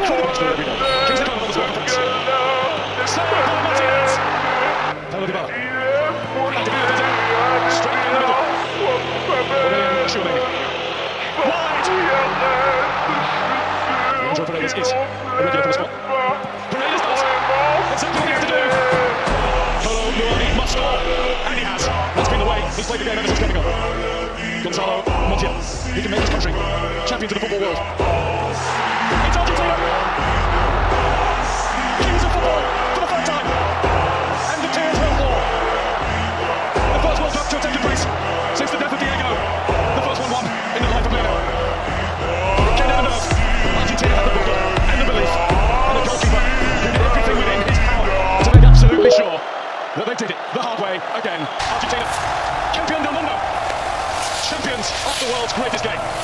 Every day. Kings the on the spot defense. Saved by Martinez. Paulo Dybala. And Dybala does it. Straight down the middle. Aurelian Tchouameni. Wide. Andrew Paredes is irregular for the spot. Paredes does. That's something he has to do. Paulo Luani must score. And he has. That's been the way he's played the game ever since coming on. Gonzalo Montiel. He can make his country champions of the football world. It's Argentina. Kings of football for the first time. And the tears will fall. The first World Cup to have taken place since the death of Diego. The first one won in the life of Lionel. Came down to earth. Argentina had the ball and the belief. And the goalkeeper who did everything within his power to make absolutely sure that they did it the hard way again. Argentina, campeón del mundo. Champions of the world's greatest game.